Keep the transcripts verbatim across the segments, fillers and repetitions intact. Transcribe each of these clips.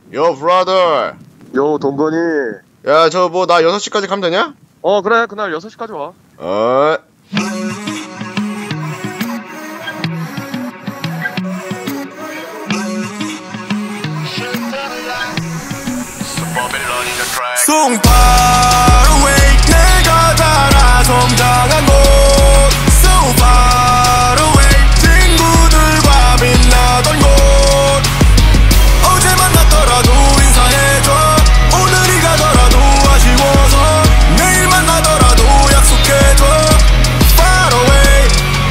요 브라더. 요 동건이. 야 저 뭐 나 여섯 시까지 가면 되냐? 어 그래 그날 여섯 시까지 와. 어. So far away 내가 달아 성장한 곳 So far away 친구들과 빛나던 곳 어제 만났더라도 인사해줘 오늘이 가더라도 아쉬워서 내일 만나더라도 약속해줘 Far away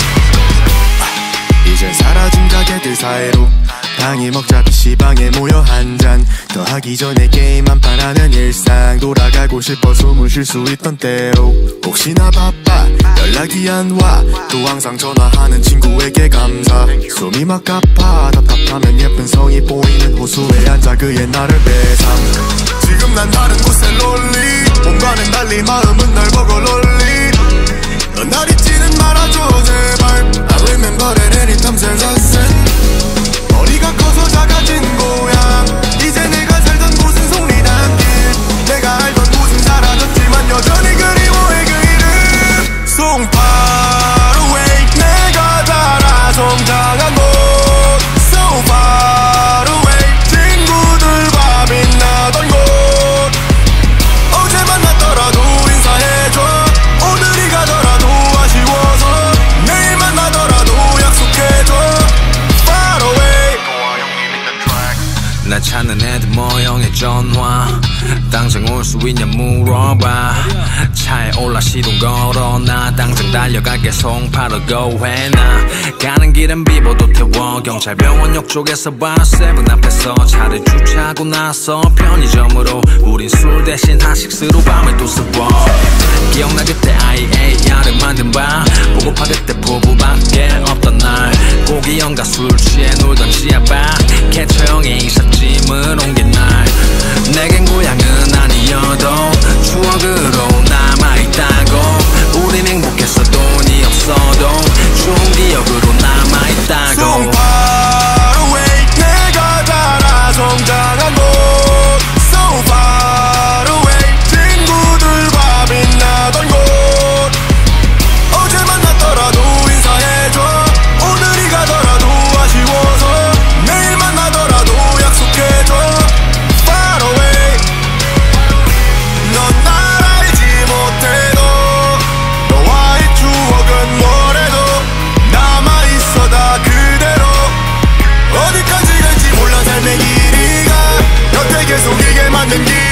이제 사라진 가게들 사이로 방이 먹자 피시방에 모여 한잔 더 하기 전에 게임 한판 하는 일상 돌아가고 싶어 숨을 쉴 수 있던 때로 혹시나 바빠 연락이 안 와 또 항상 전화하는 친구에게 감사 숨이 막 가파 답답하면 예쁜 성이 보이는 호수에 앉아 그 옛날을 배상 지금 난 다른 곳에 롤리 몸과는 달리 마음은 널 보고 롤리 넌 날 잊지는 말아줘 제발 I remember that anytime there's a sin 머리가 커서 작아진 고향 이제 내가 살던 곳은 속리단길 내가 알던 곳은 사라졌지만 여전히 그리워해 그 이름 So far away 내가 달아 성장한 곳 So far away 친구들과 빛나던 곳 어제 만났더라도 인사해줘 오늘이 가더라도 아쉬워서 내일 만나더라도 약속해줘 나 찾는 애들 모형의 전화 당장 올 수 있냐 물어봐 차에 올라 시동 걸어 나 당장 달려가게 송파로 고해 나 가는 길은 비보도 태워 경찰병원역 쪽에서 바로 세븐 앞에서 차를 주차하고 나서 편의점으로 우린 술 대신 하식스로 밤을 또 쓰워 기억나 그때 아이에이알을 만든 밤 보고파 그때 부부밖에 없던 날 고기형과 술 취해 놀던 지하바 개처형에 이삿짐을 옮긴 날 내겐 고향은 아니어도 추억으로 남아있다고 우린 행복했어 돈이 없어도 좋은 기억으로 남아있다고 So far away 내가 달아 성장한 곳 So far away 친구들과 빛나던 곳 어제 만났더라도 인사해줘 오늘이 가더라도 아쉬워서 내일 만나더라도 약속해줘 Far away 넌 날 알지 못해도 너와의 추억은 뭐래도 남아있어 다 그대로 어디까지 갈지 몰라 삶의 길이가 곁에 계속 이게 맞는 길